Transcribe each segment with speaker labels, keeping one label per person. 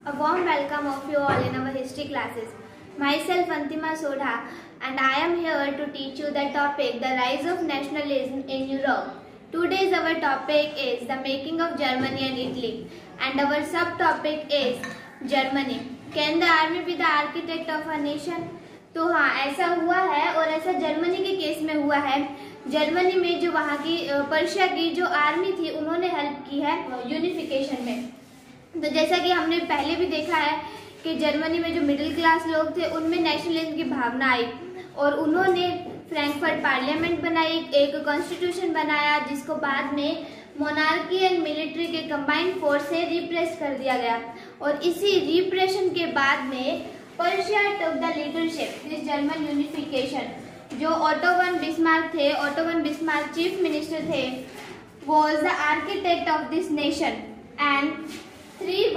Speaker 1: A warm welcome of you all in our history classes. Myself Antima Sodha, and I am here to teach you the topic The Rise of Nationalism in Europe. Today's our topic is the making of Germany and Italy, and our subtopic is Germany. Can the army be the architect of a nation? तो हाँ, ऐसा हुआ है और ऐसा Germany के case में हुआ है। जर्मनी में जो वहाँ की पर्शिया की जो आर्मी थी उन्होंने हेल्प की है यूनिफिकेशन में। तो जैसा कि हमने पहले भी देखा है कि जर्मनी में जो मिडिल क्लास लोग थे उनमें नेशनलिज्म की भावना आई और उन्होंने फ्रैंकफर्ट पार्लियामेंट बनाई, एक कॉन्स्टिट्यूशन बनाया जिसको बाद में मोनार्की एंड मिलिट्री के कंबाइंड फोर्स से रिप्रेस कर दिया गया। और इसी रिप्रेशन के बाद में Persia took the leadership this German unification. जो ऑटो वन बिस्मार्क थे, Otto von Bismarck chief minister थे, was the architect of this nation and three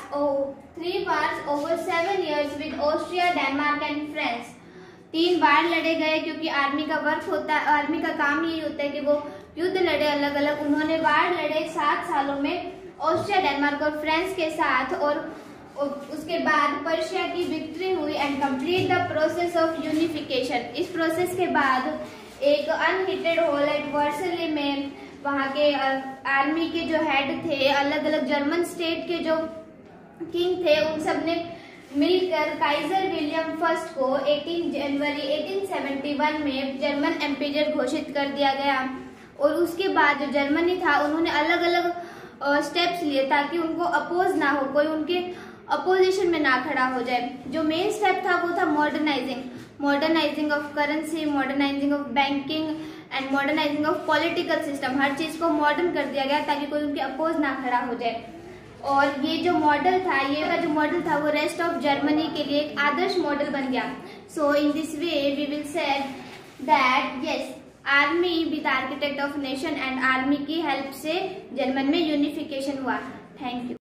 Speaker 1: wars over 7 years with Austria, Denmark and France। 3 बार लड़े गए क्योंकि army का work होता है, आर्मी का काम यही होता है कि वो युद्ध लड़े अलग अलग। उन्होंने वार लड़े 7 सालों में ऑस्ट्रिया, डेनमार्क और फ्रांस के साथ और उसके बाद पर्शिया की विक्ट्री हुई and complete the process of unification. इस प्रोसेस के बाद एक अनहिटेड होल एट वर्सली में वहाँ के आर्मी के जो हेड थे, अलग अलग जर्मन स्टेट के जो किंग थे, उन सब ने मिलकर काइजर विलियम फर्स्ट को 18 जनवरी 1871 में जर्मन एम्पीयर घोषित कर दिया गया। और उसके बाद जो जर्मनी था उन्होंने अलग अलग स्टेप्स लिए ताकि उनको अपोज ना हो, कोई उनके अपोजिशन में ना खड़ा हो जाए। जो मेन स्टेप था वो था modernising of currency, modernising of banking and modernising of political system. हर चीज को मॉडर्न कर दिया गया ताकि कोई उनके अपोज ना खड़ा हो जाए। और ये जो मॉडल था, वो रेस्ट ऑफ जर्मनी के लिए एक आदर्श मॉडल बन गया। So in this way we will say that yes, army be the architect of nation and army की हेल्प से जर्मन में यूनिफिकेशन हुआ। Thank you.